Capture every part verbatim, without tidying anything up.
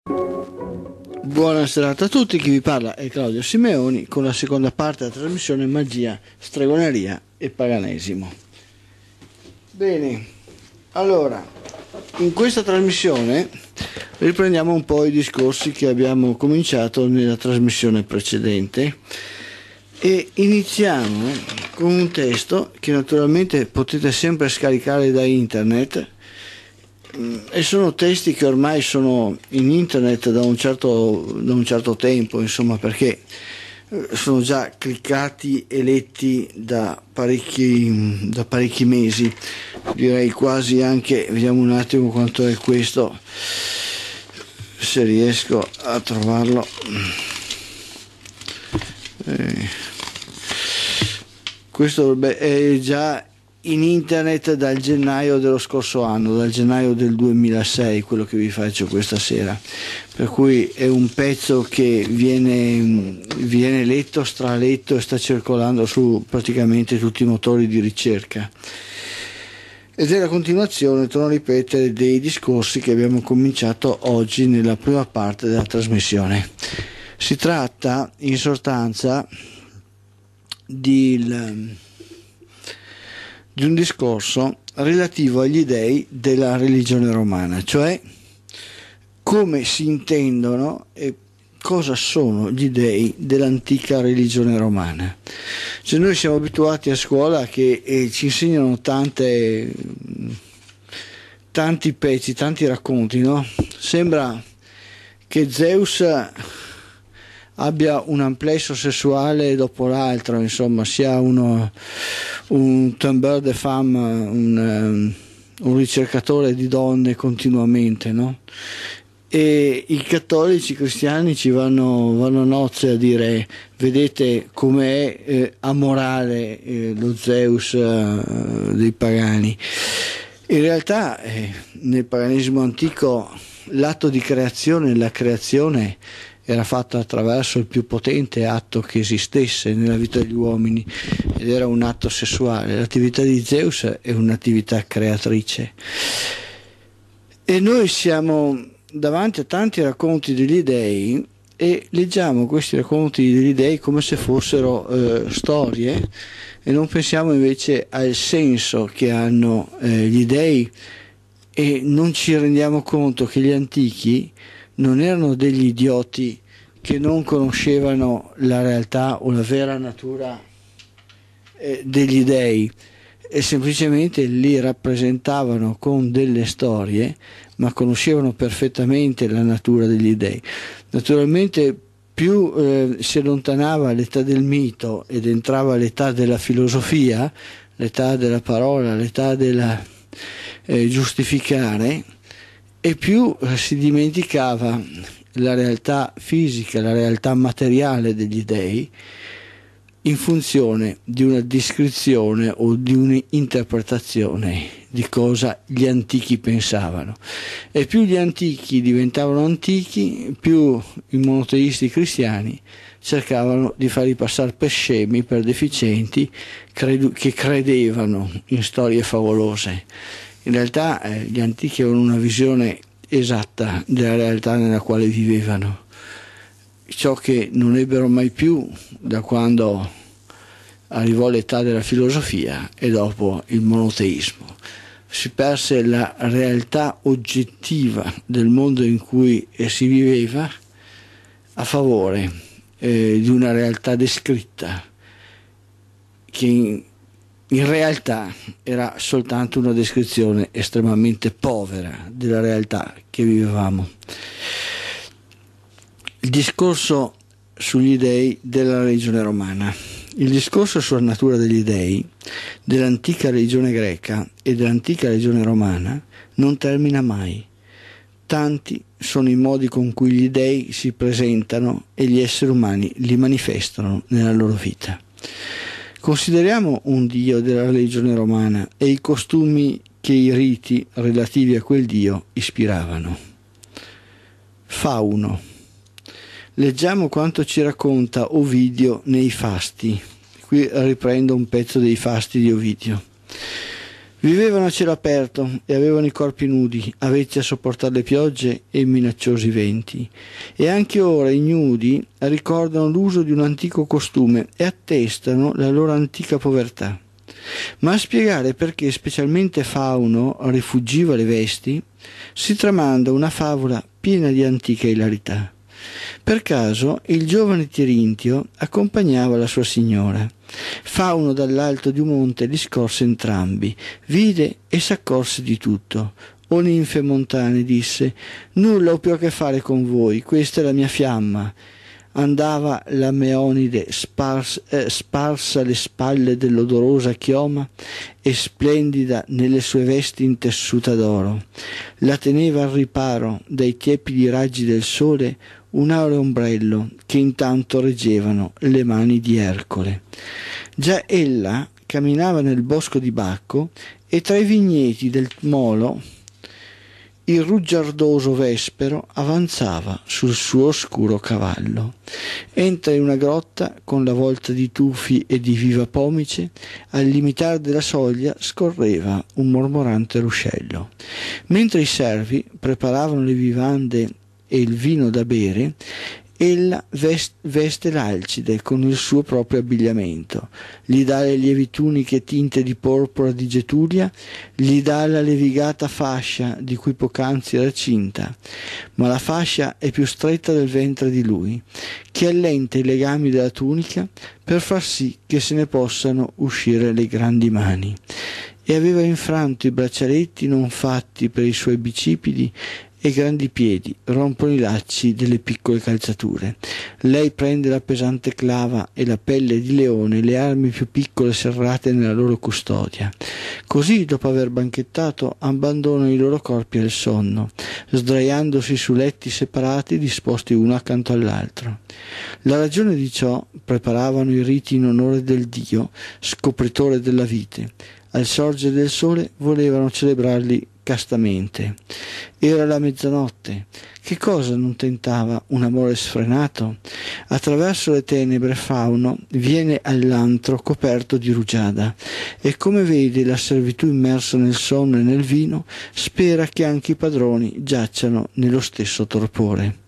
Buona serata a tutti, chi vi parla è Claudio Simeoni con la seconda parte della trasmissione Magia, Stregoneria e Paganesimo. Bene, allora, in questa trasmissione riprendiamo un po' i discorsi che abbiamo cominciato nella trasmissione precedente e iniziamo con un testo che naturalmente potete sempre scaricare da internet. E sono testi che ormai sono in internet da un certo, da un certo tempo, insomma, perché sono già cliccati e letti da parecchi, da parecchi mesi, direi quasi anche, vediamo un attimo quanto è questo, se riesco a trovarlo. Eh, questo beh, è già in internet dal gennaio dello scorso anno, dal gennaio del duemilasei, quello che vi faccio questa sera, per cui è un pezzo che viene, viene letto, straletto e sta circolando su praticamente tutti i motori di ricerca ed è la continuazione, torno a ripetere, dei discorsi che abbiamo cominciato oggi nella prima parte della trasmissione. Si tratta in sostanza di di un discorso relativo agli dei della religione romana, cioè come si intendono e cosa sono gli dei dell'antica religione romana. Cioè, noi siamo abituati a scuola che eh, ci insegnano tante, tanti pezzi, tanti racconti, no? Sembra che Zeus abbia un amplesso sessuale dopo l'altro, insomma, sia uno un tombeur de femme, un, un ricercatore di donne continuamente, no? E i cattolici cristiani ci vanno, vanno a nozze a dire: vedete com'è eh, amorale eh, lo Zeus eh, dei pagani. In realtà eh, nel paganesimo antico l'atto di creazione, la creazione era fatta attraverso il più potente atto che esistesse nella vita degli uomini ed era un atto sessuale. L'attività di Zeus è un'attività creatrice e noi siamo davanti a tanti racconti degli dei e leggiamo questi racconti degli dei come se fossero eh, storie e non pensiamo invece al senso che hanno eh, gli dei e non ci rendiamo conto che gli antichi non erano degli idioti che non conoscevano la realtà o la vera natura eh, degli dei e semplicemente li rappresentavano con delle storie, ma conoscevano perfettamente la natura degli dei. Naturalmente più eh, si allontanava l'età del mito ed entrava l'età della filosofia, l'età della parola, l'età della eh, giustificare, e più si dimenticava la realtà fisica, la realtà materiale degli dei in funzione di una descrizione o di un'interpretazione di cosa gli antichi pensavano. E più gli antichi diventavano antichi, più i monoteisti cristiani cercavano di farli passare per scemi, per deficienti, credu- che credevano in storie favolose. In realtà eh, gli antichi avevano una visione esatta della realtà nella quale vivevano, ciò che non ebbero mai più da quando arrivò l'età della filosofia e dopo il monoteismo. Si perse la realtà oggettiva del mondo in cui si viveva a favore eh, di una realtà descritta che in In realtà era soltanto una descrizione estremamente povera della realtà che vivevamo. Il discorso sugli dei della religione romana. Il discorso sulla natura degli dei dell'antica religione greca e dell'antica religione romana non termina mai. Tanti sono i modi con cui gli dei si presentano e gli esseri umani li manifestano nella loro vita. Consideriamo un dio della religione romana e i costumi che i riti relativi a quel dio ispiravano. Fauno. Leggiamo quanto ci racconta Ovidio nei Fasti. Qui riprendo un pezzo dei Fasti di Ovidio. Vivevano a cielo aperto e avevano i corpi nudi, avvezzi a sopportare le piogge e i minacciosi venti. E anche ora i nudi ricordano l'uso di un antico costume e attestano la loro antica povertà. Ma a spiegare perché specialmente Fauno rifuggiva le vesti, si tramanda una favola piena di antica ilarità. Per caso il giovane Tirintio accompagnava la sua signora. Fauno dall'alto di un monte li scorse entrambi, vide e s'accorse di tutto. O ninfe montane, disse, nulla ho più a che fare con voi, questa è la mia fiamma. Andava la Meonide spars- eh, sparsa alle spalle dell'odorosa chioma e splendida nelle sue vesti in tessuta d'oro. La teneva al riparo dai tiepidi raggi del sole un aureo ombrello che intanto reggevano le mani di Ercole. Già ella camminava nel bosco di Bacco e tra i vigneti del molo il rugiardoso vespero avanzava sul suo oscuro cavallo. Entra in una grotta con la volta di tufi e di viva pomice, al limitare della soglia scorreva un mormorante ruscello. Mentre i servi preparavano le vivande e il vino da bere, ella vest- veste l'Alcide con il suo proprio abbigliamento, gli dà le lievi tuniche tinte di porpora di Getulia, gli dà la levigata fascia di cui poc'anzi era cinta, ma la fascia è più stretta del ventre di lui, che allenta i legami della tunica per far sì che se ne possano uscire le grandi mani. E aveva infranto i braccialetti non fatti per i suoi bicipiti e grandi piedi rompono i lacci delle piccole calzature. Lei prende la pesante clava e la pelle di leone, le armi più piccole serrate nella loro custodia. Così, dopo aver banchettato, abbandonano i loro corpi al sonno, sdraiandosi su letti separati disposti uno accanto all'altro. La ragione di ciò: preparavano i riti in onore del dio, scopritore della vite. Al sorgere del sole volevano celebrarli castamente. Era la mezzanotte. Che cosa non tentava un amore sfrenato? Attraverso le tenebre Fauno viene all'antro coperto di rugiada e, come vede la servitù immersa nel sonno e nel vino, spera che anche i padroni giacciano nello stesso torpore.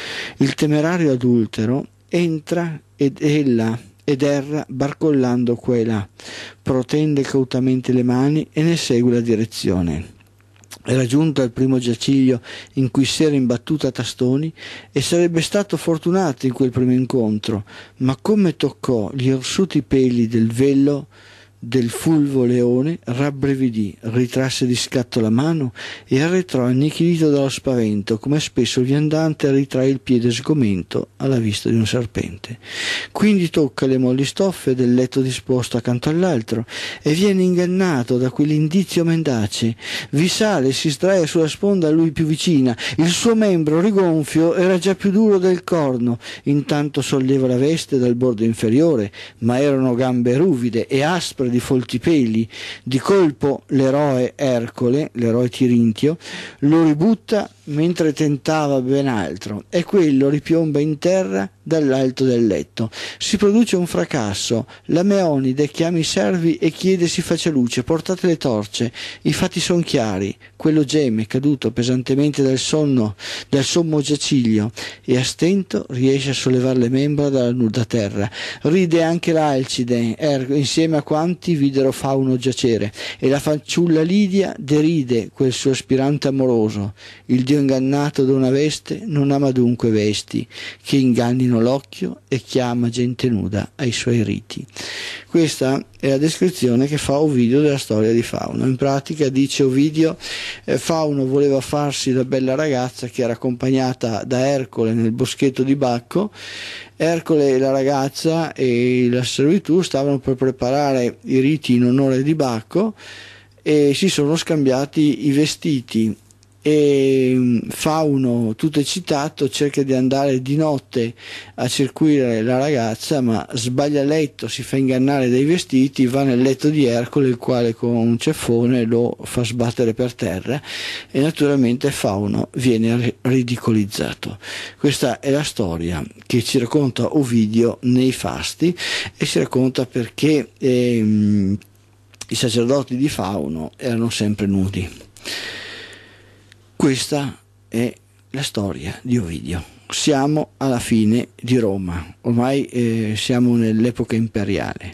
Il temerario adultero entra ed ella ed erra barcollando qua e là, protende cautamente le mani e ne segue la direzione. Era giunta al primo giaciglio in cui si era imbattuta a tastoni e sarebbe stato fortunato in quel primo incontro, ma come toccò gli irsuti peli del vello del fulvo leone, rabbrividì, ritrasse di scatto la mano e arretrò annichilito dallo spavento, come spesso il viandante ritrae il piede sgomento alla vista di un serpente. Quindi tocca le molli stoffe del letto disposto accanto all'altro e viene ingannato da quell'indizio mendace. Vi sale e si sdraia sulla sponda a lui più vicina. Il suo membro rigonfio era già più duro del corno. Intanto solleva la veste dal bordo inferiore, ma erano gambe ruvide e aspre di folti peli. Di colpo l'eroe Ercole, l'eroe Tirintio, lo ributta mentre tentava ben altro e quello ripiomba in terra dall'alto del letto. Si produce un fracasso. La Meonide chiama i servi e chiede si faccia luce. Portate le torce. I fatti son chiari. Quello geme, caduto pesantemente dal sonno, dal sommo giaciglio, e a stento riesce a sollevare le membra dalla nuda terra. Ride anche l'Alcide, er, insieme a quanti videro Fauno giacere, e la fanciulla Lidia deride quel suo aspirante amoroso. Il dio ingannato da una veste non ama dunque vesti che ingannino l'occhio e chiama gente nuda ai suoi riti. Questa è la descrizione che fa Ovidio della storia di Fauno. In pratica, dice Ovidio, eh, Fauno voleva farsi la bella ragazza che era accompagnata da Ercole nel boschetto di Bacco. Ercole e la ragazza e la servitù stavano per preparare i riti in onore di Bacco e si sono scambiati i vestiti. E Fauno, tutto eccitato, cerca di andare di notte a circuire la ragazza, ma sbaglia letto, si fa ingannare dai vestiti, va nel letto di Ercole, il quale con un ceffone lo fa sbattere per terra e naturalmente Fauno viene ridicolizzato. Questa è la storia che ci racconta Ovidio nei Fasti e si racconta perché ehm, i sacerdoti di Fauno erano sempre nudi. Questa è la storia di Ovidio. Siamo alla fine di Roma, ormai eh, siamo nell'epoca imperiale.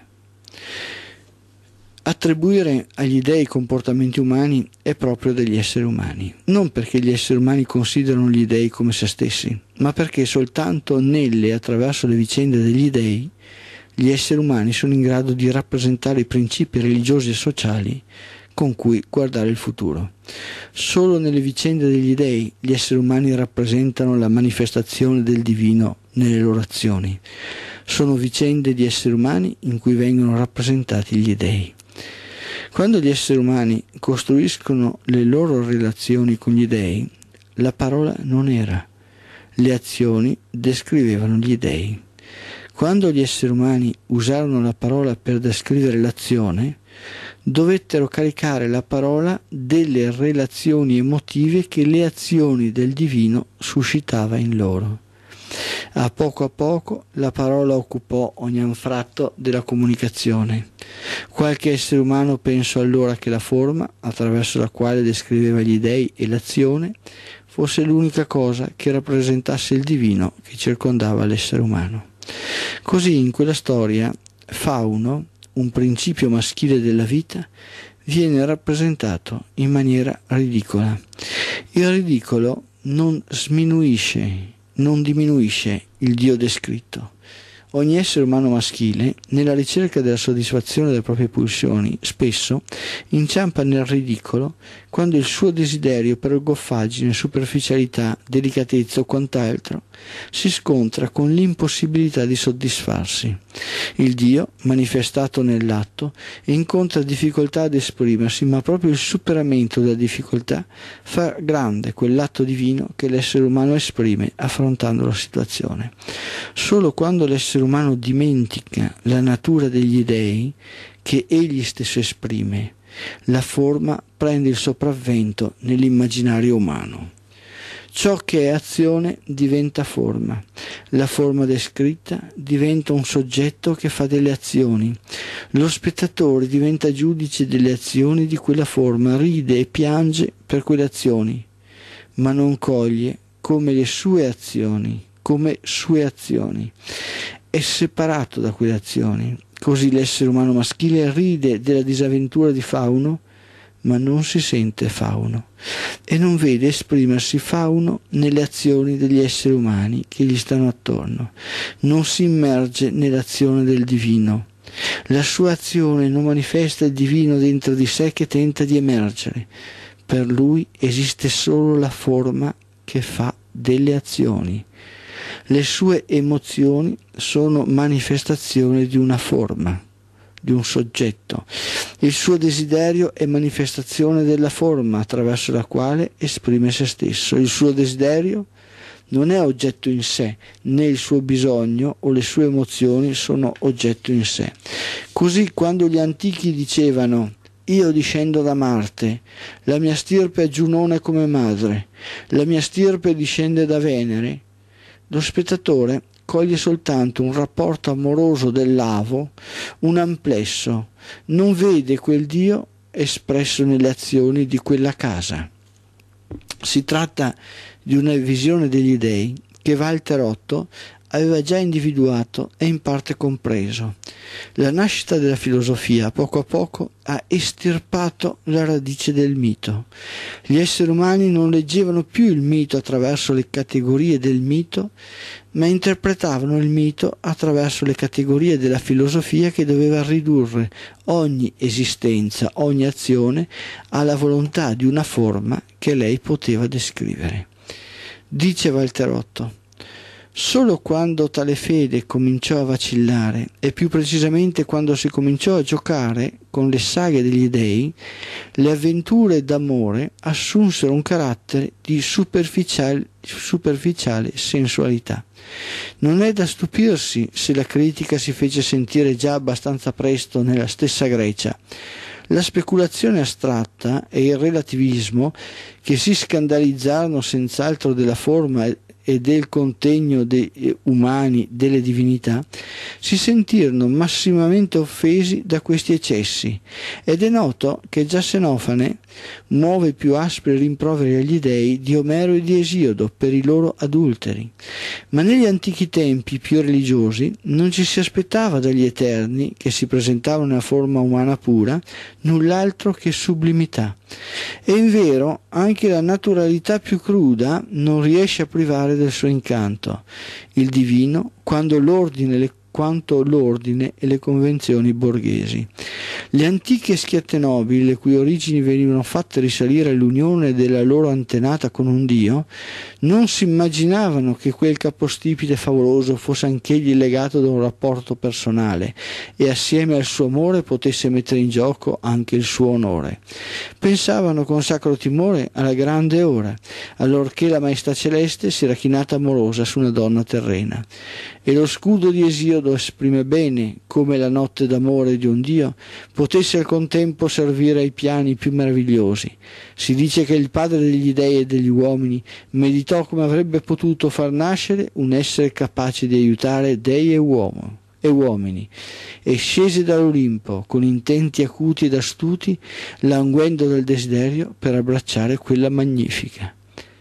Attribuire agli dei comportamenti umani è proprio degli esseri umani, non perché gli esseri umani considerano gli dei come se stessi, ma perché soltanto nelle e attraverso le vicende degli dei gli esseri umani sono in grado di rappresentare i principi religiosi e sociali con cui guardare il futuro. Solo nelle vicende degli dei gli esseri umani rappresentano la manifestazione del divino nelle loro azioni. Sono vicende di esseri umani in cui vengono rappresentati gli dei. Quando gli esseri umani costruiscono le loro relazioni con gli dei, la parola non era, le azioni descrivevano gli dei. Quando gli esseri umani usarono la parola per descrivere l'azione, dovettero caricare la parola delle relazioni emotive che le azioni del divino suscitava in loro. A poco a poco la parola occupò ogni anfratto della comunicazione. Qualche essere umano pensò allora che la forma, attraverso la quale descriveva gli dei e l'azione, fosse l'unica cosa che rappresentasse il divino che circondava l'essere umano. Così in quella storia Fauno, un principio maschile della vita, viene rappresentato in maniera ridicola. Il ridicolo non sminuisce, non diminuisce il Dio descritto. Ogni essere umano maschile, nella ricerca della soddisfazione delle proprie pulsioni, spesso inciampa nel ridicolo quando il suo desiderio per goffaggine, superficialità, delicatezza o quant'altro si scontra con l'impossibilità di soddisfarsi. Il Dio, manifestato nell'atto, incontra difficoltà ad esprimersi, ma proprio il superamento della difficoltà fa grande quell'atto divino che l'essere umano esprime affrontando la situazione. Solo quando l'essere umano dimentica la natura degli dei che egli stesso esprime, la forma prende il sopravvento nell'immaginario umano. Ciò che è azione diventa forma. La forma descritta diventa un soggetto che fa delle azioni. Lo spettatore diventa giudice delle azioni di quella forma, ride e piange per quelle azioni, ma non coglie come le sue azioni, come sue azioni. È separato da quelle azioni. Così l'essere umano maschile ride della disavventura di Fauno, ma non si sente Fauno e non vede esprimersi Fauno nelle azioni degli esseri umani che gli stanno attorno. Non si immerge nell'azione del divino. La sua azione non manifesta il divino dentro di sé che tenta di emergere. Per lui esiste solo la forma che fa delle azioni. Le sue emozioni sono manifestazione di una forma, di un soggetto. Il suo desiderio è manifestazione della forma attraverso la quale esprime se stesso. Il suo desiderio non è oggetto in sé, né il suo bisogno o le sue emozioni sono oggetto in sé. Così quando gli antichi dicevano «Io discendo da Marte, la mia stirpe ha Giunone come madre, la mia stirpe discende da Venere», lo spettatore coglie soltanto un rapporto amoroso dell'avo, un amplesso, non vede quel Dio espresso nelle azioni di quella casa. Si tratta di una visione degli dei che Walter Otto aveva già individuato e in parte compreso. La nascita della filosofia poco a poco ha estirpato la radice del mito. Gli esseri umani non leggevano più il mito attraverso le categorie del mito, ma interpretavano il mito attraverso le categorie della filosofia che doveva ridurre ogni esistenza, ogni azione alla volontà di una forma che lei poteva descrivere. Dice Walter Otto: solo quando tale fede cominciò a vacillare, e più precisamente quando si cominciò a giocare con le saghe degli dei, le avventure d'amore assunsero un carattere di superficiale, superficiale sensualità. Non è da stupirsi se la critica si fece sentire già abbastanza presto nella stessa Grecia. La speculazione astratta e il relativismo che si scandalizzarono senz'altro della forma e del contegno dei umani delle divinità, si sentirono massimamente offesi da questi eccessi, ed è noto che già Senofane muove i più aspri rimproveri agli dei di Omero e di Esiodo per i loro adulteri. Ma negli antichi tempi più religiosi non ci si aspettava dagli Eterni, che si presentavano nella forma umana pura, null'altro che sublimità. E invero anche la naturalità più cruda non riesce a privare del suo incanto il divino quando l'ordine le quanto l'ordine e le convenzioni borghesi. Le antiche schiette nobili, le cui origini venivano fatte risalire all'unione della loro antenata con un dio, non si immaginavano che quel capostipite favoloso fosse anch'egli legato da un rapporto personale e assieme al suo amore potesse mettere in gioco anche il suo onore. Pensavano con sacro timore alla grande ora, allorché la maestà celeste si era chinata amorosa su una donna terrena. E lo scudo di Esiodo esprime bene come la notte d'amore di un dio potesse al contempo servire ai piani più meravigliosi. Si dice che il padre degli dei e degli uomini meditò come avrebbe potuto far nascere un essere capace di aiutare dei e uomo e uomini, e scese dall'Olimpo con intenti acuti ed astuti, languendo del desiderio per abbracciare quella magnifica.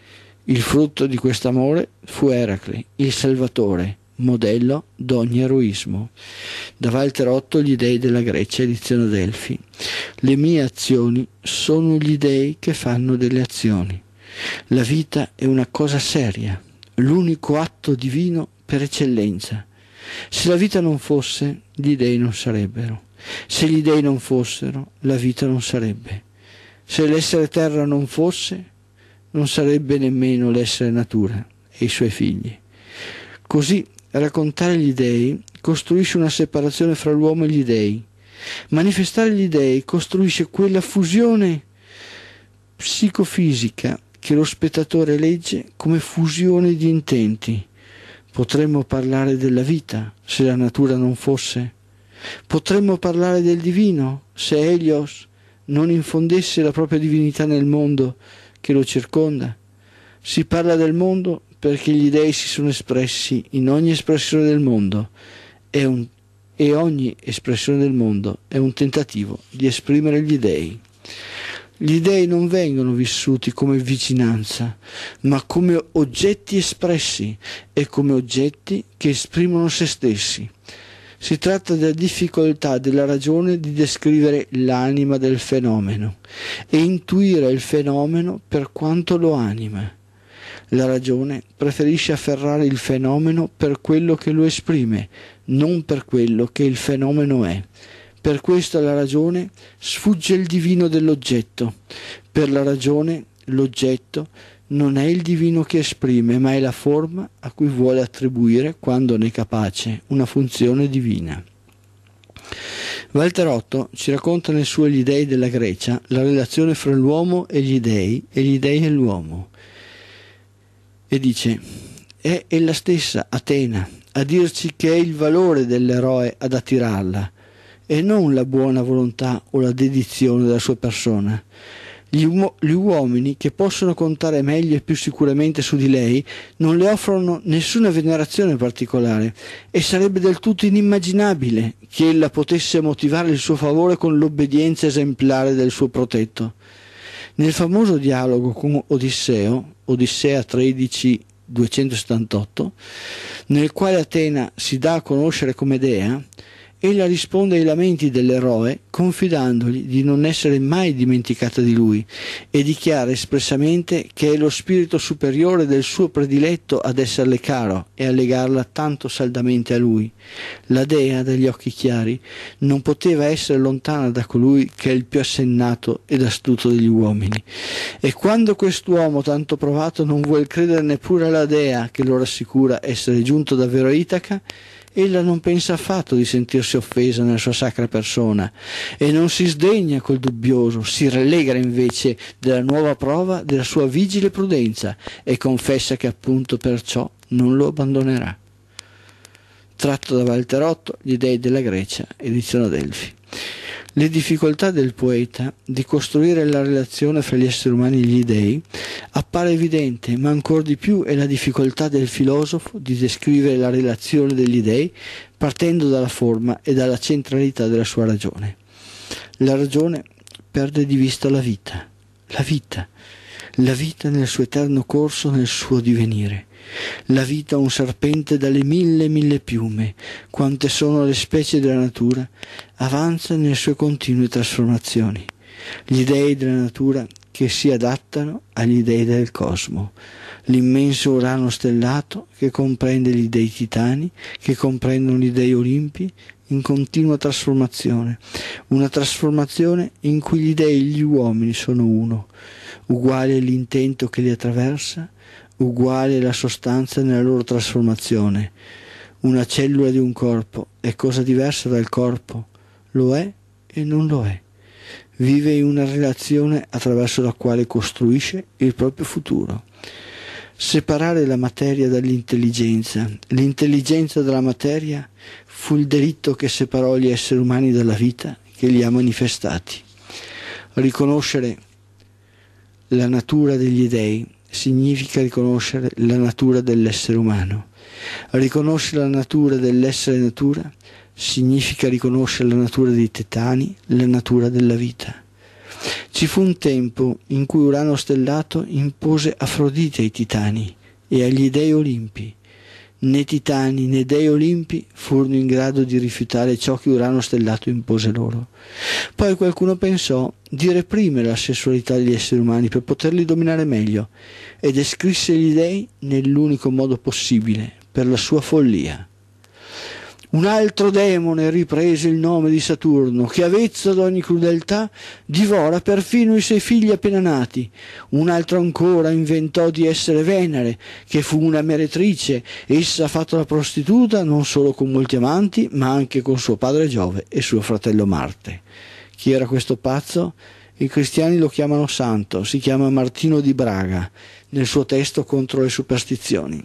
Il frutto di quest'amore fu Eracle, il Salvatore, modello d'ogni eroismo. Da Walter Otto, Gli dei della Grecia, edizione Delphi. Le mie azioni sono gli dei che fanno delle azioni. La vita è una cosa seria, l'unico atto divino per eccellenza. Se la vita non fosse, gli dei non sarebbero. Se gli dei non fossero, la vita non sarebbe. Se l'essere terra non fosse, non sarebbe nemmeno l'essere natura e i suoi figli. Così raccontare gli dei costruisce una separazione fra l'uomo e gli dei. Manifestare gli dei costruisce quella fusione psicofisica che lo spettatore legge come fusione di intenti. Potremmo parlare della vita se la natura non fosse? Potremmo parlare del divino se Helios non infondesse la propria divinità nel mondo che lo circonda? Si parla del mondo perché gli dei si sono espressi in ogni espressione del mondo è un, e ogni espressione del mondo è un tentativo di esprimere gli dei. Gli dei non vengono vissuti come vicinanza, ma come oggetti espressi e come oggetti che esprimono se stessi. Si tratta della difficoltà della ragione di descrivere l'anima del fenomeno e intuire il fenomeno per quanto lo anima. La ragione preferisce afferrare il fenomeno per quello che lo esprime, non per quello che il fenomeno è. Per questo alla ragione sfugge il divino dell'oggetto. Per la ragione l'oggetto non è il divino che esprime, ma è la forma a cui vuole attribuire, quando ne è capace, una funzione divina. Walter Otto ci racconta nel suo Gli dei della Grecia la relazione fra l'uomo e gli dei e gli dei e l'uomo. E dice: è ella stessa, Atena, a dirci che è il valore dell'eroe ad attirarla, e non la buona volontà o la dedizione della sua persona. Gli, uo- gli uomini, che possono contare meglio e più sicuramente su di lei, non le offrono nessuna venerazione particolare, e sarebbe del tutto inimmaginabile che ella potesse motivare il suo favore con l'obbedienza esemplare del suo protetto. Nel famoso dialogo con Odisseo, Odissea tredici duecentosettantotto, nel quale Atena si dà a conoscere come dea, ella risponde ai lamenti dell'eroe confidandogli di non essere mai dimenticata di lui e dichiara espressamente che è lo spirito superiore del suo prediletto ad esserle caro e a legarla tanto saldamente a lui. La dea dagli occhi chiari non poteva essere lontana da colui che è il più assennato ed astuto degli uomini, e quando quest'uomo tanto provato non vuol credere neppure alla dea che lo rassicura essere giunto davvero a Itaca, ella non pensa affatto di sentirsi offesa nella sua sacra persona e non si sdegna col dubbioso, si rallegra invece della nuova prova della sua vigile prudenza e confessa che appunto perciò non lo abbandonerà. Tratto da Walter Otto, Gli dei della Grecia, edizione Delphi. Le difficoltà del poeta di costruire la relazione fra gli esseri umani e gli dei appare evidente, ma ancor di più è la difficoltà del filosofo di descrivere la relazione degli dei partendo dalla forma e dalla centralità della sua ragione. La ragione perde di vista la vita, la vita, la vita nel suo eterno corso, nel suo divenire. La vita un serpente dalle mille e mille piume, quante sono le specie della natura, avanza nelle sue continue trasformazioni. Gli dei della natura che si adattano agli dei del cosmo. L'immenso Urano stellato che comprende gli dei titani, che comprendono gli dei Olimpi, in continua trasformazione. Una trasformazione in cui gli dei e gli uomini sono uno, uguale l'intento che li attraversa, uguale la sostanza nella loro trasformazione. Una cellula di un corpo è cosa diversa dal corpo, lo è e non lo è. Vive in una relazione attraverso la quale costruisce il proprio futuro. Separare la materia dall'intelligenza, l'intelligenza dalla materia, fu il delitto che separò gli esseri umani dalla vita che li ha manifestati. Riconoscere la natura degli dei significa riconoscere la natura dell'essere umano. Riconoscere la natura dell'essere natura significa riconoscere la natura dei titani, la natura della vita. Ci fu un tempo in cui Urano stellato impose Afrodite ai titani e agli dei Olimpi. Né titani né dei Olimpi furono in grado di rifiutare ciò che Urano stellato impose loro. Poi qualcuno pensò di reprimere la sessualità degli esseri umani per poterli dominare meglio e descrisse gli dei nell'unico modo possibile, per la sua follia. Un altro demone riprese il nome di Saturno, che avvezzo ad ogni crudeltà divora perfino i suoi figli appena nati. Un altro ancora inventò di essere Venere, che fu una meretrice. Essa ha fatto la prostituta non solo con molti amanti, ma anche con suo padre Giove e suo fratello Marte. Chi era questo pazzo? I cristiani lo chiamano santo, si chiama Martino di Braga, nel suo testo contro le superstizioni.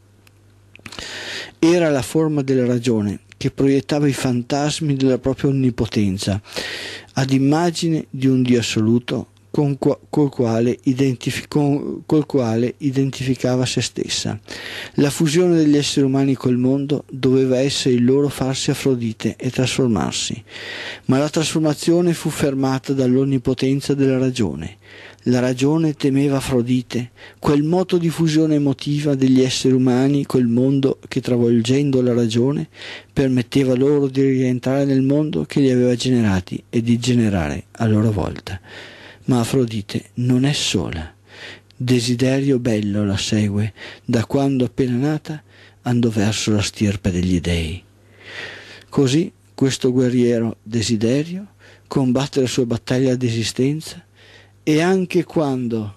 Era la forma della ragione che proiettava i fantasmi della propria onnipotenza ad immagine di un Dio assoluto con qua, col, quale con, col quale identificava se stessa. La fusione degli esseri umani col mondo doveva essere il loro farsi Afrodite e trasformarsi, ma la trasformazione fu fermata dall'onnipotenza della ragione. La ragione temeva Afrodite, quel moto di fusione emotiva degli esseri umani col mondo che, travolgendo la ragione, permetteva loro di rientrare nel mondo che li aveva generati e di generare a loro volta. Ma Afrodite non è sola. Desiderio bello la segue, da quando appena nata andò verso la stirpe degli dei. Così questo guerriero Desiderio combatte la sua battaglia d'esistenza. E anche quando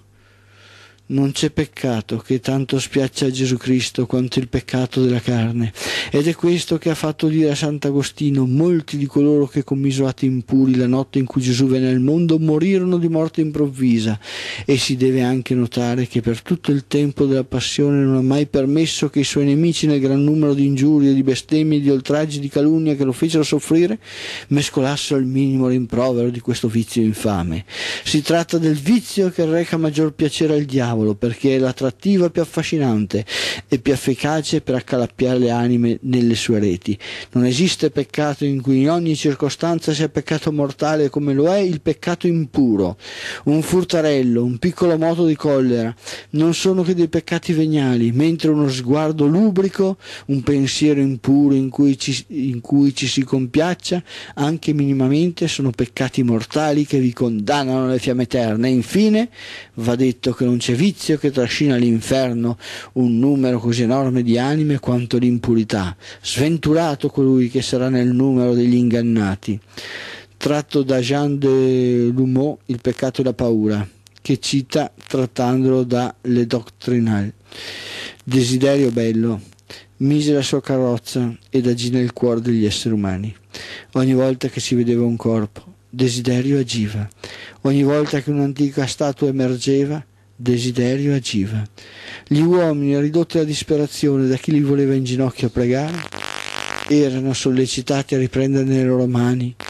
non c'è peccato che tanto spiaccia a Gesù Cristo quanto il peccato della carne, ed è questo che ha fatto dire a Sant'Agostino: molti di coloro che commisurati impuri la notte in cui Gesù venne al mondo morirono di morte improvvisa. E si deve anche notare che per tutto il tempo della passione non ha mai permesso che i suoi nemici, nel gran numero di ingiurie, di bestemmie, di oltraggi, di calunnia che lo fecero soffrire, mescolassero il minimo rimprovero di questo vizio infame. Si tratta del vizio che reca maggior piacere al diavolo, perché è l'attrattiva più affascinante e più efficace per accalappiare le anime nelle sue reti. Non esiste peccato in cui in ogni circostanza sia peccato mortale come lo è il peccato impuro. Un furtarello, un piccolo moto di collera non sono che dei peccati veniali, mentre uno sguardo lubrico, un pensiero impuro in cui ci, in cui ci si compiaccia anche minimamente, sono peccati mortali che vi condannano alle fiamme eterne. E infine va detto che non c'è vizio che trascina all'inferno un numero così enorme di anime quanto l'impurità. Sventurato colui che sarà nel numero degli ingannati. Tratto da Jean de Lumeau, Il peccato e la paura, che cita trattandolo da Le Doctrinal. Desiderio bello mise la sua carrozza ed agì nel cuore degli esseri umani. Ogni volta che si vedeva un corpo, Desiderio agiva. Ogni volta che un'antica statua emergeva, Desiderio agiva. Gli uomini, ridotti alla disperazione da chi li voleva in ginocchio a pregare, erano sollecitati a riprendere nelle loro mani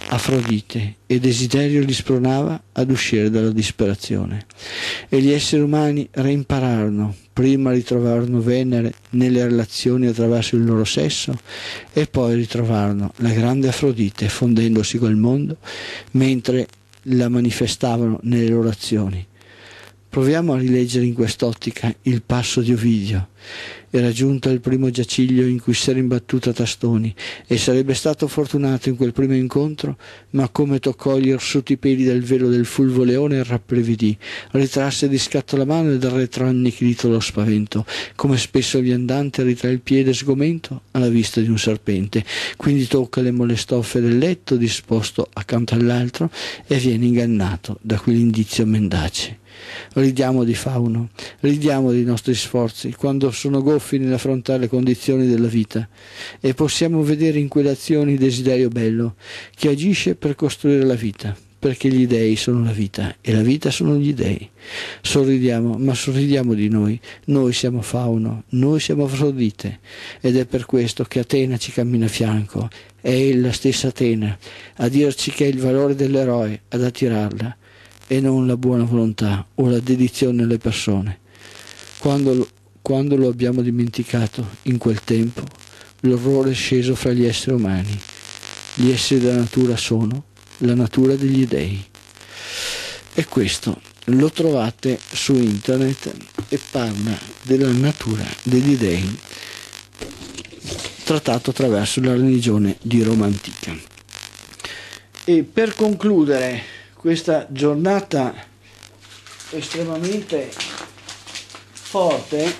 Afrodite, e desiderio li spronava ad uscire dalla disperazione. E gli esseri umani reimpararono, prima ritrovarono Venere nelle relazioni attraverso il loro sesso, e poi ritrovarono la grande Afrodite fondendosi col mondo mentre la manifestavano nelle loro azioni. Proviamo a rileggere in quest'ottica il passo di Ovidio. Era giunto al primo giaciglio in cui si era imbattuto a tastoni, e sarebbe stato fortunato in quel primo incontro, ma come toccò gli orsuti peli del velo del fulvo leone rabbrividì, ritrasse di scatto la mano ed arretrò annichilito lo spavento, come spesso il viandante ritrae il piede sgomento alla vista di un serpente. Quindi tocca le molle stoffe del letto disposto accanto all'altro e viene ingannato da quell'indizio mendace. Ridiamo di Fauno, ridiamo dei nostri sforzi quando sono goffi nell'affrontare le condizioni della vita, e possiamo vedere in quelle azioni il desiderio bello che agisce per costruire la vita, perché gli dei sono la vita e la vita sono gli dei. Sorridiamo, ma sorridiamo di noi. Noi siamo Fauno, noi siamo Afrodite, ed è per questo che Atena ci cammina a fianco. È la stessa Atena a dirci che è il valore dell'eroe ad attirarla, e non la buona volontà o la dedizione alle persone. Quando lo, quando lo abbiamo dimenticato in quel tempo, l'orrore è sceso fra gli esseri umani. Gli esseri della natura sono la natura degli dei. E questo lo trovate su internet e parla della natura degli dei trattato attraverso la religione di Roma antica. E per concludere questa giornata estremamente forte,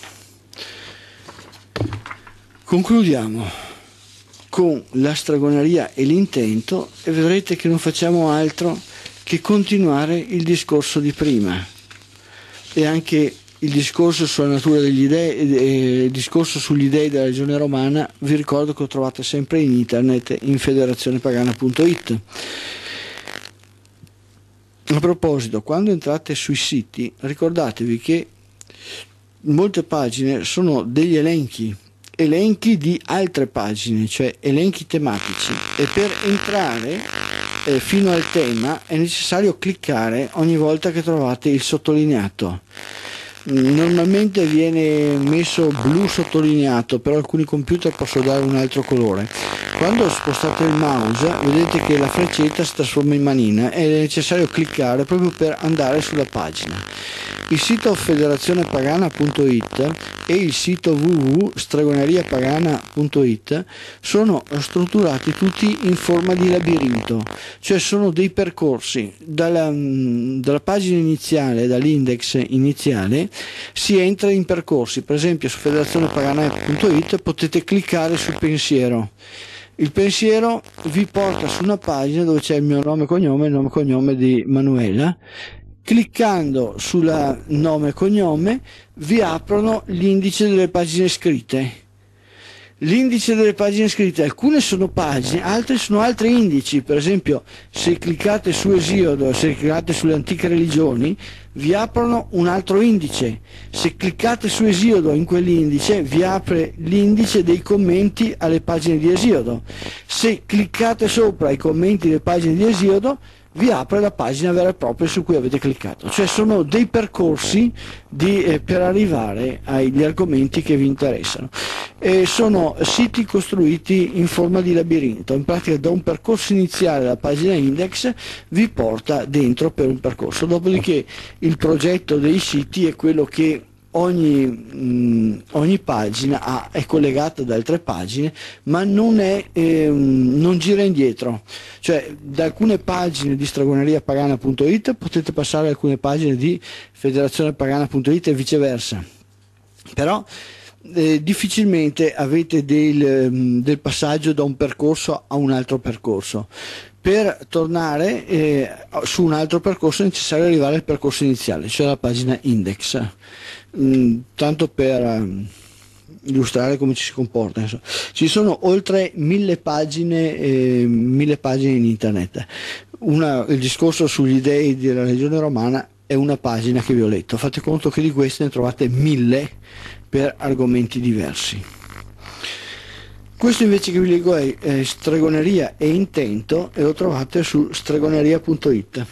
concludiamo con la stregoneria e l'intento, e vedrete che non facciamo altro che continuare il discorso di prima, e anche il discorso sulla natura degli dei, e il discorso sugli dei della regione romana. Vi ricordo che lo trovate sempre in internet in federazione pagana punto it. A proposito, quando entrate sui siti, ricordatevi che molte pagine sono degli elenchi, elenchi di altre pagine, cioè elenchi tematici, e per entrare eh, fino al tema è necessario cliccare ogni volta che trovate il sottolineato. Normalmente viene messo blu sottolineato, però alcuni computer possono dare un altro colore. Quando spostate il mouse vedete che la freccetta si trasforma in manina ed è necessario cliccare proprio per andare sulla pagina. Il sito federazione pagana punto it e il sito w w w punto stregoneria pagana punto it sono strutturati tutti in forma di labirinto, cioè sono dei percorsi. Dalla, dalla pagina iniziale, dall'index iniziale, si entra in percorsi. Per esempio su federazione pagana punto it potete cliccare sul pensiero. Il pensiero vi porta su una pagina dove c'è il mio nome e cognome, il nome e cognome di Manuela. Cliccando sul nome e cognome vi aprono l'indice delle pagine scritte. L'indice delle pagine scritte, alcune sono pagine, altre sono altri indici. Per esempio, se cliccate su Esiodo, se cliccate sulle antiche religioni, vi aprono un altro indice. Se cliccate su Esiodo, in quell'indice vi apre l'indice dei commenti alle pagine di Esiodo. Se cliccate sopra i commenti delle pagine di Esiodo, vi apre la pagina vera e propria su cui avete cliccato. Cioè sono dei percorsi di, eh, per arrivare agli argomenti che vi interessano. E sono siti costruiti in forma di labirinto. In pratica, da un percorso iniziale, la pagina index vi porta dentro per un percorso. Dopodiché il progetto dei siti è quello che ogni, mh, ogni pagina ha, è collegata ad altre pagine, ma non, è, eh, non gira indietro. Cioè da alcune pagine di stregoneria pagana punto it potete passare a alcune pagine di federazione pagana punto it e viceversa. Però Eh, difficilmente avete del, del passaggio da un percorso a un altro percorso. Per tornare eh, su un altro percorso è necessario arrivare al percorso iniziale, cioè la pagina index. Mm, tanto per um, illustrare come ci si comporta, insomma. Ci sono oltre mille pagine, eh, mille pagine in internet. Una, il discorso sugli dei della regione romana è una pagina che vi ho letto. Fate conto che di queste ne trovate mille per argomenti diversi. Questo invece che vi leggo è eh, Stregoneria e intento, e lo trovate su stregoneria punto it.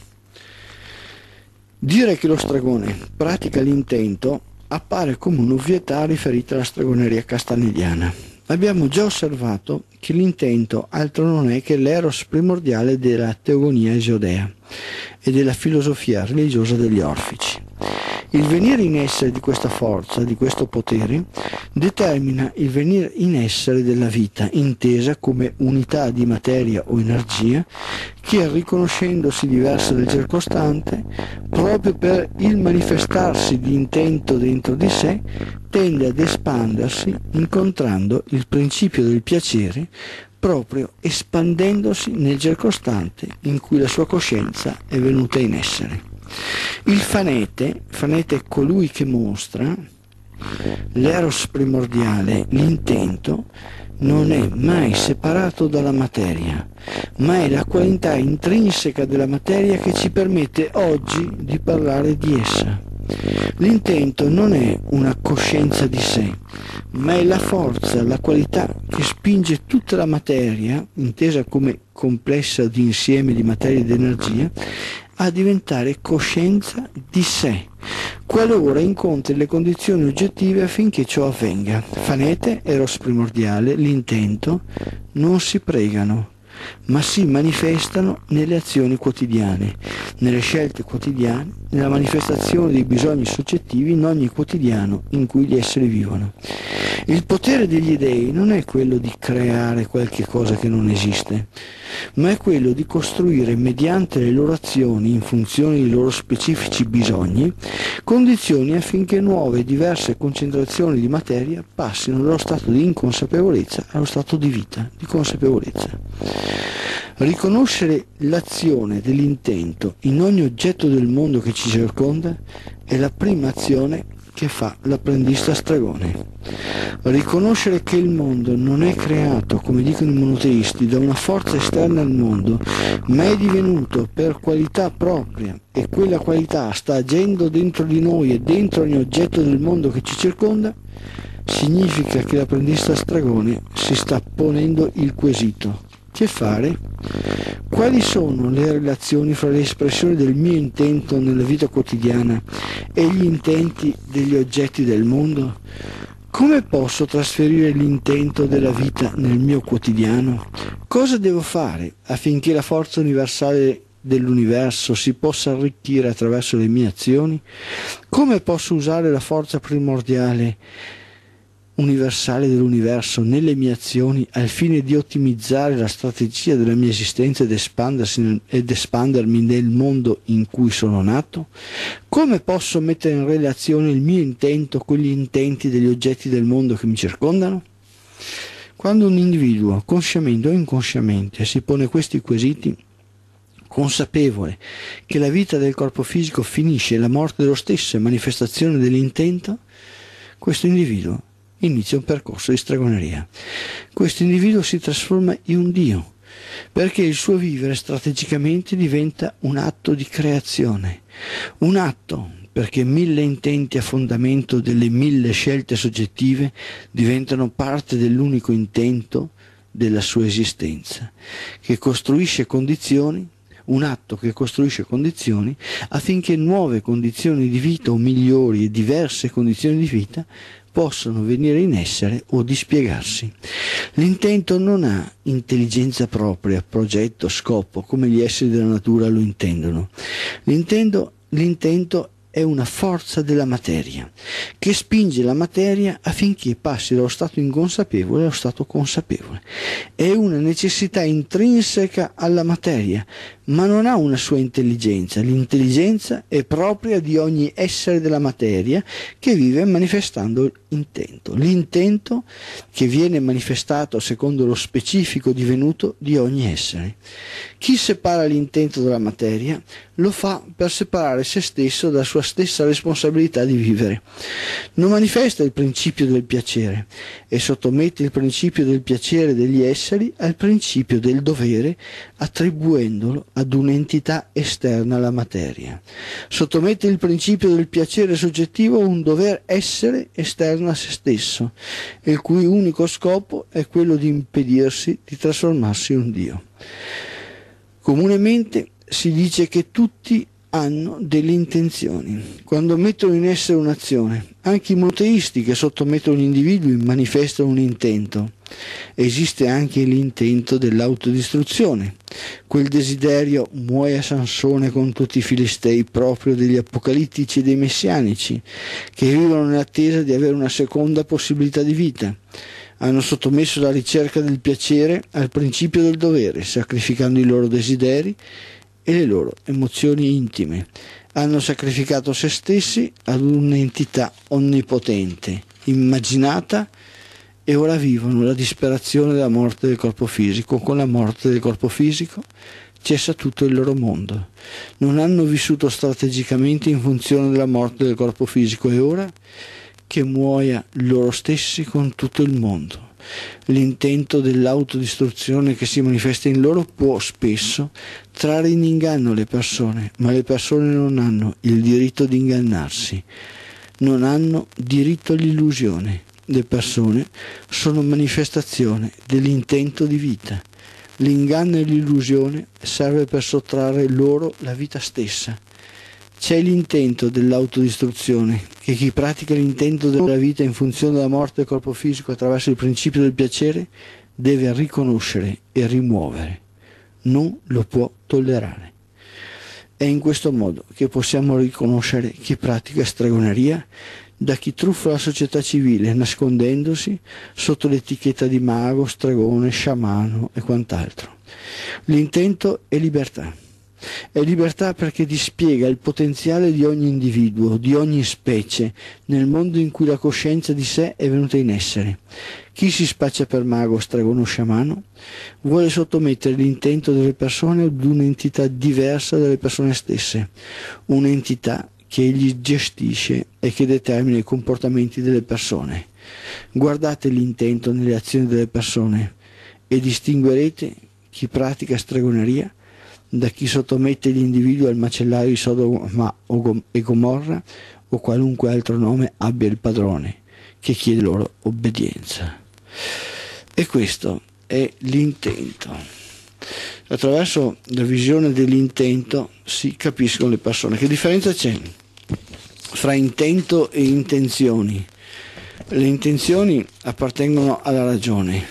Dire che lo stregone pratica l'intento appare come un'ovvietà riferita alla stregoneria castanediana. Abbiamo già osservato che l'intento altro non è che l'eros primordiale della teogonia esiodea e della filosofia religiosa degli Orfici. Il venire in essere di questa forza, di questo potere, determina il venire in essere della vita, intesa come unità di materia o energia, che riconoscendosi diversa dal circostante, proprio per il manifestarsi di intento dentro di sé, tende ad espandersi incontrando il principio del piacere, proprio espandendosi nel circostante in cui la sua coscienza è venuta in essere. Il fanete, fanete è colui che mostra, l'eros primordiale, l'intento, non è mai separato dalla materia, ma è la qualità intrinseca della materia che ci permette oggi di parlare di essa. L'intento non è una coscienza di sé, ma è la forza, la qualità che spinge tutta la materia, intesa come complessa di insieme di materia ed energia, a diventare coscienza di sé, qualora incontri le condizioni oggettive affinché ciò avvenga. Fanete, eros primordiale, l'intento, non si pregano, ma si manifestano nelle azioni quotidiane, nelle scelte quotidiane, nella manifestazione dei bisogni soggettivi in ogni quotidiano in cui gli esseri vivono. Il potere degli dei non è quello di creare qualche cosa che non esiste, ma è quello di costruire mediante le loro azioni, in funzione dei loro specifici bisogni, condizioni affinché nuove e diverse concentrazioni di materia passino dallo stato di inconsapevolezza allo stato di vita, di consapevolezza. Riconoscere l'azione dell'intento in ogni oggetto del mondo che ci circonda è la prima azione che fa l'apprendista stregone. Riconoscere che il mondo non è creato, come dicono i monoteisti, da una forza esterna al mondo, ma è divenuto per qualità propria, e quella qualità sta agendo dentro di noi e dentro ogni oggetto del mondo che ci circonda, significa che l'apprendista stregone si sta ponendo il quesito: che fare? Quali sono le relazioni fra le espressioni del mio intento nella vita quotidiana e gli intenti degli oggetti del mondo? Come posso trasferire l'intento della vita nel mio quotidiano? Cosa devo fare affinché la forza universale dell'universo si possa arricchire attraverso le mie azioni? Come posso usare la forza primordiale universale dell'universo nelle mie azioni al fine di ottimizzare la strategia della mia esistenza ed espandersi nel, ed espandermi nel mondo in cui sono nato? Come posso mettere in relazione il mio intento con gli intenti degli oggetti del mondo che mi circondano? Quando un individuo, consciamente o inconsciamente, si pone questi quesiti, consapevole che la vita del corpo fisico finisce e la morte dello stesso è manifestazione dell'intento, questo individuo inizia un percorso di stregoneria. Questo individuo si trasforma in un Dio, perché il suo vivere strategicamente diventa un atto di creazione, un atto perché mille intenti a fondamento delle mille scelte soggettive diventano parte dell'unico intento della sua esistenza, che costruisce condizioni, un atto che costruisce condizioni affinché nuove condizioni di vita o migliori e diverse condizioni di vita possono venire in essere o dispiegarsi. L'intento non ha intelligenza propria, progetto, scopo, come gli esseri della natura lo intendono. L'intento, l'intento è una forza della materia, che spinge la materia affinché passi dallo stato inconsapevole allo stato consapevole. È una necessità intrinseca alla materia, ma non ha una sua intelligenza. L'intelligenza è propria di ogni essere della materia che vive manifestando intento. L'intento che viene manifestato secondo lo specifico divenuto di ogni essere. Chi separa l'intento dalla materia lo fa per separare se stesso dalla sua stessa responsabilità di vivere. Non manifesta il principio del piacere e sottomette il principio del piacere degli esseri al principio del dovere, attribuendolo ad un'entità esterna alla materia. Sottomette il principio del piacere soggettivo a un dover essere esterno a se stesso, il cui unico scopo è quello di impedirsi di trasformarsi in un Dio. Comunemente si dice che tutti hanno delle intenzioni quando mettono in essere un'azione. Anche i monoteisti che sottomettono gli individui manifestano un intento. Esiste anche l'intento dell'autodistruzione, quel desiderio muoia Sansone con tutti i filistei proprio degli apocalittici e dei messianici, che vivono nell'attesa di avere una seconda possibilità di vita. Hanno sottomesso la ricerca del piacere al principio del dovere, sacrificando i loro desideri e le loro emozioni intime. Hanno sacrificato se stessi ad un'entità onnipotente, immaginata, e ora vivono la disperazione della morte del corpo fisico. Con la morte del corpo fisico cessa tutto il loro mondo. Non hanno vissuto strategicamente in funzione della morte del corpo fisico, e ora che muoia loro stessi con tutto il mondo. L'intento dell'autodistruzione che si manifesta in loro può spesso trarre in inganno le persone, ma le persone non hanno il diritto di ingannarsi, non hanno diritto all'illusione. Le persone sono manifestazione dell'intento di vita. L'inganno e l'illusione serve per sottrarre loro la vita stessa. C'è l'intento dell'autodistruzione, che chi pratica l'intento della vita in funzione della morte del corpo fisico attraverso il principio del piacere deve riconoscere e rimuovere. Non lo può tollerare. È in questo modo che possiamo riconoscere chi pratica stregoneria da chi truffa la società civile, nascondendosi sotto l'etichetta di mago, stregone, sciamano e quant'altro. L'intento è libertà. È libertà perché dispiega il potenziale di ogni individuo, di ogni specie, nel mondo in cui la coscienza di sé è venuta in essere. Chi si spaccia per mago, stregone o sciamano vuole sottomettere l'intento delle persone ad un'entità diversa dalle persone stesse, un'entità che egli gestisce e che determina i comportamenti delle persone. Guardate l'intento nelle azioni delle persone e distinguerete chi pratica stregoneria da chi sottomette gli individui al macellario di Sodoma e Gomorra o qualunque altro nome abbia il padrone che chiede loro obbedienza. E questo è l'intento. Attraverso la visione dell'intento si capiscono le persone. Che differenza c'è fra intento e intenzioni? Le intenzioni appartengono alla ragione,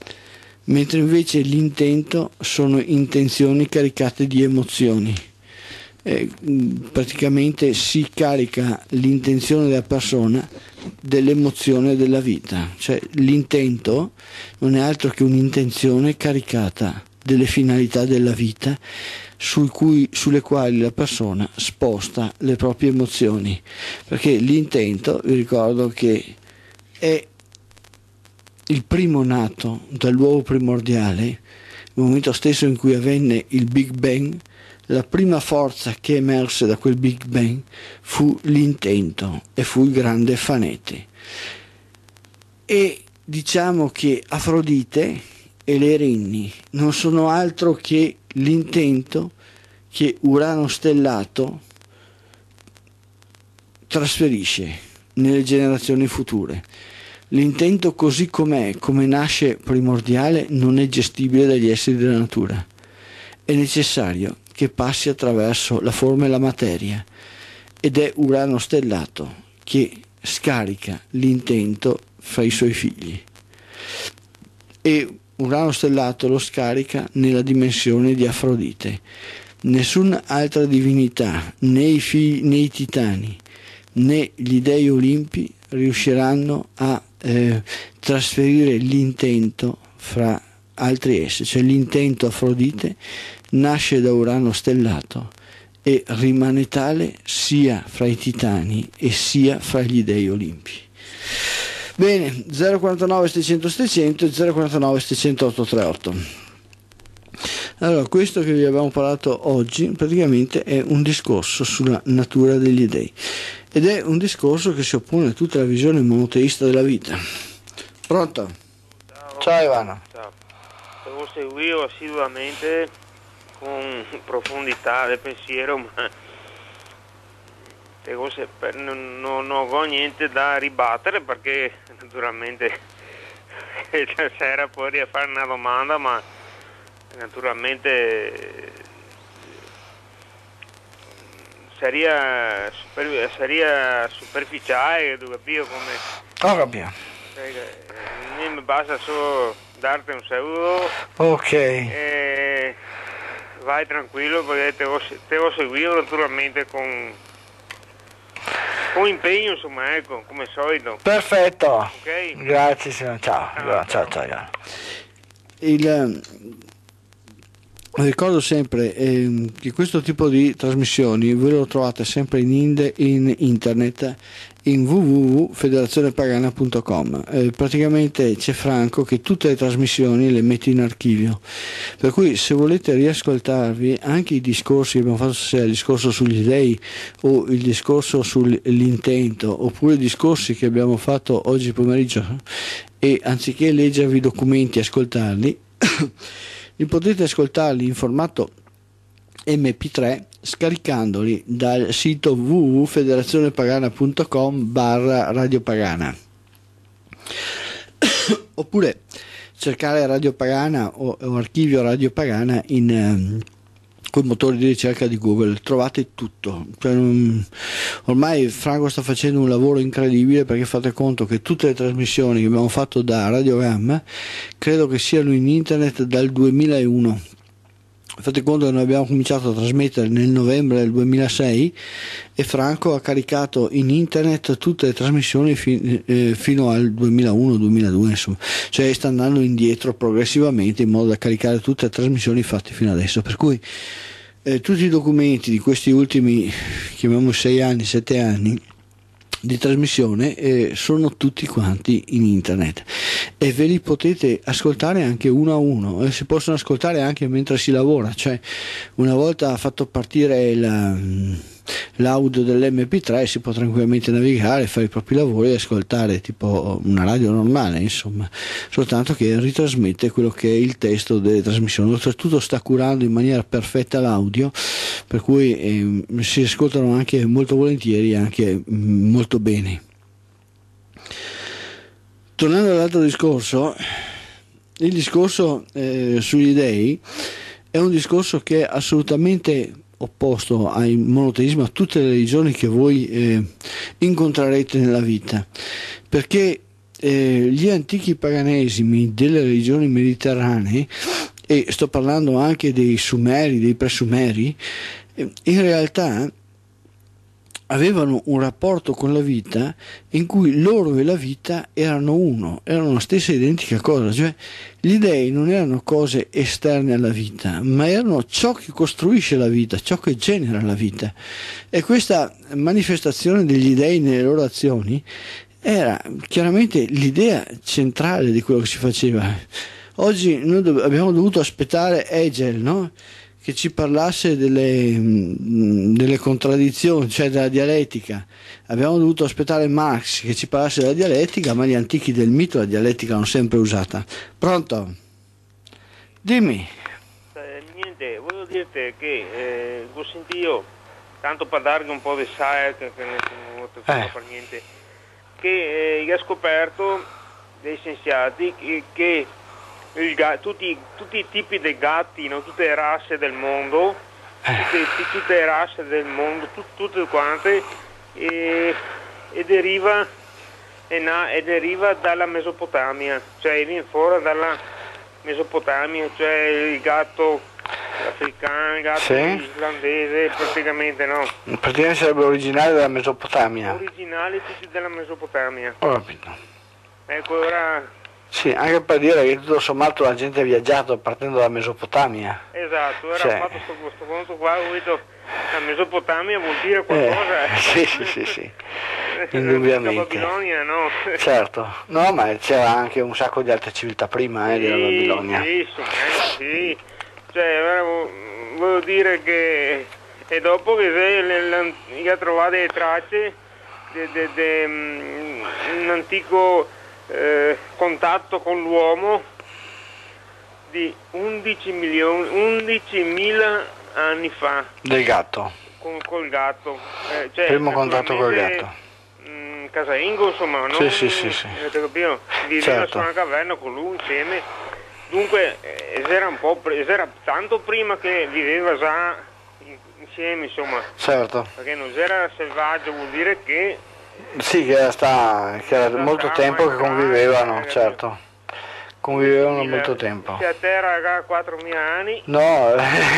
mentre invece l'intento sono intenzioni caricate di emozioni. Eh, praticamente si carica l'intenzione della persona dell'emozione della vita, cioè l'intento non è altro che un'intenzione caricata delle finalità della vita su cui, sulle quali la persona sposta le proprie emozioni, perché l'intento, vi ricordo che è il primo nato dall'uovo primordiale, il momento stesso in cui avvenne il Big Bang. La prima forza che emerse da quel Big Bang fu l'intento e fu il grande Fanete. E diciamo che Afrodite e le Erinni non sono altro che l'intento che Urano stellato trasferisce nelle generazioni future. L'intento così com'è, come nasce primordiale, non è gestibile dagli esseri della natura. È necessario che passi attraverso la forma e la materia, ed è Urano stellato che scarica l'intento fra i suoi figli. E Urano stellato lo scarica nella dimensione di Afrodite. Nessun'altra divinità, né i, figli, né i titani, né gli dei olimpi riusciranno a eh, trasferire l'intento fra altri esseri, cioè l'intento Afrodite nasce da Urano stellato e rimane tale sia fra i titani e sia fra gli dei olimpi. Bene, zero quarantanove settecento settecento e zero quarantanove settecento ottocentotrentotto. Allora, questo che vi abbiamo parlato oggi praticamente è un discorso sulla natura degli dei, ed è un discorso che si oppone a tutta la visione monoteista della vita. Pronto? Ciao, Ciao Ivano. ciao. Devo seguire assiduamente con profondità del pensiero, ma te cose per- non, non ho niente da ribattere, perché naturalmente c'era poi a fare una domanda, ma naturalmente seria, super, seria superficiale, tu capito come? Ho capito. Eh, mi basta solo darti un saluto. Ok. E vai tranquillo, perché te lo, te lo seguivo naturalmente con, con impegno, insomma, ecco, come al solito. Perfetto. Ok? Grazie signor. Ciao. Ciao, Ciao, ciao, ciao. ciao. Il, ricordo sempre ehm, che questo tipo di trasmissioni voi lo trovate sempre in, inde, in internet in w w w punto federazione pagana punto com. Eh, praticamente c'è Franco che tutte le trasmissioni le mette in archivio, per cui se volete riascoltarvi anche i discorsi che abbiamo fatto stasera, il discorso sugli dei o il discorso sull'intento, oppure i discorsi che abbiamo fatto oggi pomeriggio, e anziché leggervi i documenti e ascoltarli li potete ascoltarli in formato emme pi tre scaricandoli dal sito w w w punto federazione pagana punto com barra Radio Pagana, oppure cercare Radio Pagana o, o archivio Radio Pagana in um, con i motori di ricerca di Google, trovate tutto. Cioè, um, ormai Franco sta facendo un lavoro incredibile, perché fate conto che tutte le trasmissioni che abbiamo fatto da Radiogramma credo che siano in internet dal duemilauno. Fate conto che noi abbiamo cominciato a trasmettere nel novembre del duemilasei e Franco ha caricato in internet tutte le trasmissioni fi- eh, fino al duemilauno duemiladue, insomma, cioè sta andando indietro progressivamente in modo da caricare tutte le trasmissioni fatte fino adesso, per cui eh, tutti i documenti di questi ultimi, chiamiamo sei anni, sette anni di trasmissione eh, sono tutti quanti in internet e ve li potete ascoltare anche uno a uno, e si possono ascoltare anche mentre si lavora. Cioè, una volta fatto partire la, l'audio dell'emme pi tre si può tranquillamente navigare, fare i propri lavori e ascoltare tipo una radio normale, insomma, soltanto che ritrasmette quello che è il testo delle trasmissioni. Oltretutto sta curando in maniera perfetta l'audio, per cui eh, si ascoltano anche molto volentieri, anche mh, molto bene. Tornando all'altro discorso, il discorso eh, sugli dei è un discorso che è assolutamente opposto al monoteismo, a tutte le religioni che voi eh, incontrerete nella vita, perché eh, gli antichi paganesimi delle religioni mediterranee, e sto parlando anche dei sumeri, dei presumeri, eh, in realtà avevano un rapporto con la vita in cui loro e la vita erano uno, erano la stessa identica cosa, cioè gli dei non erano cose esterne alla vita, ma erano ciò che costruisce la vita, ciò che genera la vita, e questa manifestazione degli dei nelle loro azioni era chiaramente l'idea centrale di quello che si faceva. Oggi noi do- abbiamo dovuto aspettare Hegel, no? Che ci parlasse delle, delle contraddizioni, cioè della dialettica. Abbiamo dovuto aspettare Marx che ci parlasse della dialettica, ma gli antichi del mito la dialettica l'hanno sempre usata. Pronto? Dimmi. Eh, niente, volevo dirti che eh, ho sentito, tanto per dargli un po' di sai, che, che non ti Eh. per niente, che eh, ha scoperto dei scienziati che, che il ga- tutti, tutti i tipi di gatti, no? Tutte le razze del mondo, tutte, tutte le razze del mondo, tut- tutte quante, e, e deriva e, na- e deriva dalla Mesopotamia, cioè viene fuori dalla Mesopotamia, cioè il gatto africano, il gatto Sì. islandese, praticamente no, Praticamente sarebbe originale della Mesopotamia. originali tutti della Mesopotamia. Ho capito. Ecco, ora, Sì, anche per dire che tutto sommato la gente ha viaggiato partendo dalla Mesopotamia. esatto, era Sì. fatto questo, questo punto qua, ho detto, la Mesopotamia vuol dire Eh, qualcosa. sì, sì, sì, sì. La Indubbiamente. Babilonia, no? Certo, no, ma c'era anche un sacco di altre civiltà prima eh, della Babilonia. Sì, sì, sì. Cioè, ora vo- voglio dire che, e dopo che se le- le- che ha trovato le tracce di un antico eh, contatto con l'uomo, di undici milioni, undicimila anni fa. Del gatto? Con, col gatto. Eh, cioè, Primo contatto col gatto. Mh, casalingo, insomma, no? Sì, sì, sì, sì. Viveva Certo. su una caverna con lui insieme. Dunque, eh, era un po' pre- era tanto prima che viveva già insieme, insomma. Certo. Perché non era selvaggio, vuol dire che... Sì, che era, sta, che era molto tempo che convivevano, certo. Convivevano molto tempo. Se a terra ha quattromila anni... No,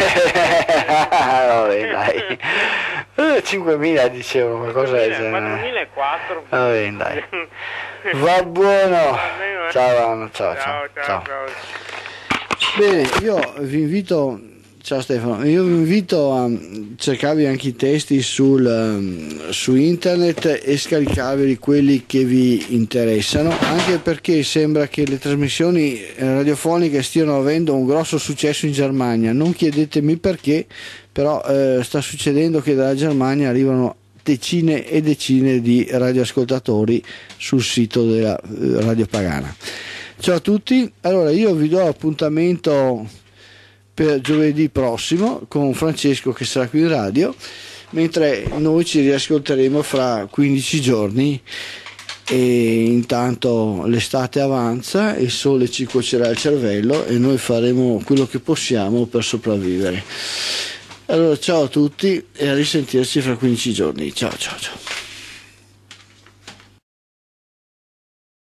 vabbè dai, eh, cinquemila dicevano, qualcosa del genere. quattromilaquattro. Vabbè dai, va buono. Va bene, eh. Ciao Anno, ciao Ciao, ciao. ciao, ciao. ciao. Bene, io vi invito, ciao Stefano, io vi invito a cercarvi anche i testi sul, um, su internet e scaricarveli quelli che vi interessano, anche perché sembra che le trasmissioni radiofoniche stiano avendo un grosso successo in Germania. Non chiedetemi perché, però eh, sta succedendo che dalla Germania arrivano decine e decine di radioascoltatori sul sito della eh, Radio Pagana. Ciao a tutti, allora io vi do appuntamento per giovedì prossimo con Francesco che sarà qui in radio, mentre noi ci riascolteremo fra quindici giorni e intanto l'estate avanza, il sole ci cuocerà il cervello e noi faremo quello che possiamo per sopravvivere. Allora ciao a tutti e a risentirci fra quindici giorni, ciao ciao ciao.